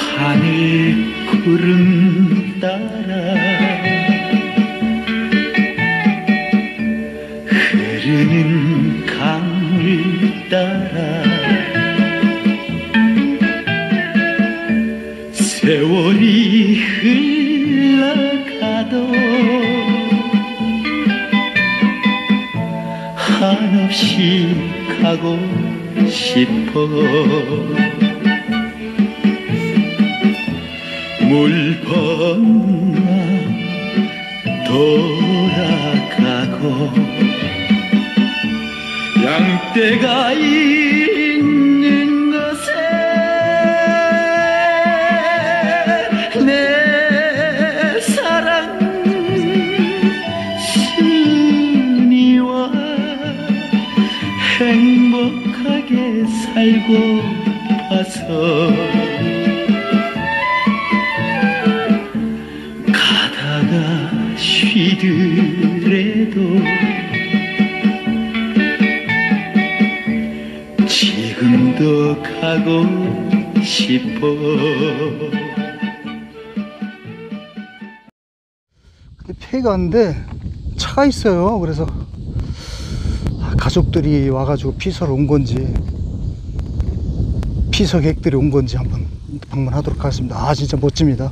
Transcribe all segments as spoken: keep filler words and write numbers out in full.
하늘 구름 따라 흐르는 강물 따라 세월이 흘러가도 한없이 가고 싶어. 물 건너 돌아가고 양떼가 있는 곳에 내 사랑 순이와 행복하게 살고 봐서 가다가 쉬더라도 지금도 가고 싶어. 근데 폐가 왔는데 차가 있어요. 그래서 가족들이 와가지고 피서를 온 건지 피서객들이 온 건지 한번 방문하도록 하겠습니다. 아 진짜 멋집니다.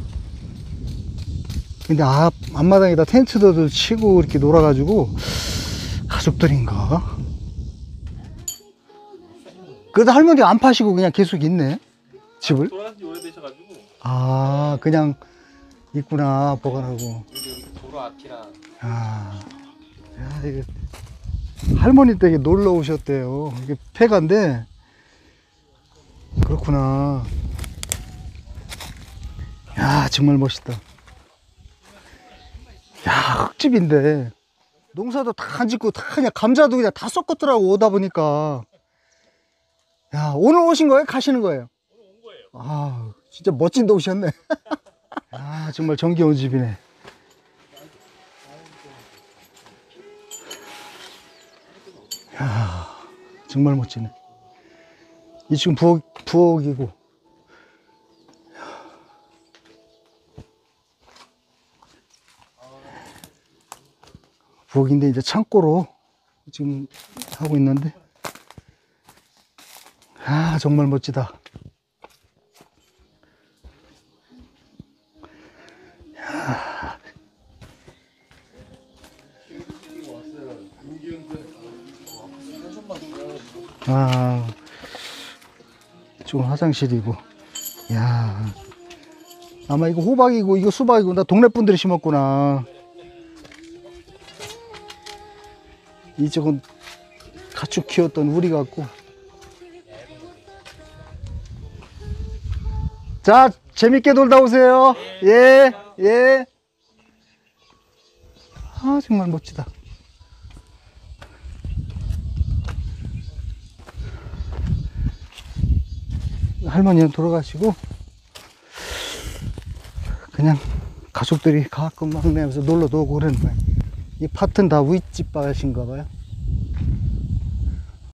근데 앞, 앞마당에다 텐트들 치고 이렇게 놀아가지고 가족들인가? 그래도 할머니가 안 파시고 그냥 계속 있네 집을. 돌아간 지 오래되셔가지고. 아 그냥 있구나 보관하고. 여기 도로 앞이랑. 아, 야, 이게 할머니 댁에 놀러 오셨대요. 이게 폐가인데 그렇구나. 야 정말 멋있다. 야 흙집인데 농사도 다 안 짓고 다 그냥 감자도 그냥 다 썩었더라고 오다 보니까. 야 오늘 오신 거예요? 가시는 거예요? 오늘 온 거예요. 아 진짜 멋진 데 오셨네. 아 정말 정겨운 집이네. 야 정말 멋지네. 이 지금 부엌, 부엌이고 부엌인데 이제 창고로 지금 하고 있는데 아 정말 멋지다. 야. 아 이쪽은 화장실이고. 야 아마 이거 호박이고 이거 수박이고 나 동네 분들이 심었구나. 이쪽은 가축 키웠던 우리 같고. 자 재밌게 놀다 오세요. 예, 예. 아 정말 멋지다. 할머니는 돌아가시고 그냥 가족들이 가끔 막내면서 놀러도 오고 그러는 거예요. 이 밭은 다 윗집 밭인가 봐요.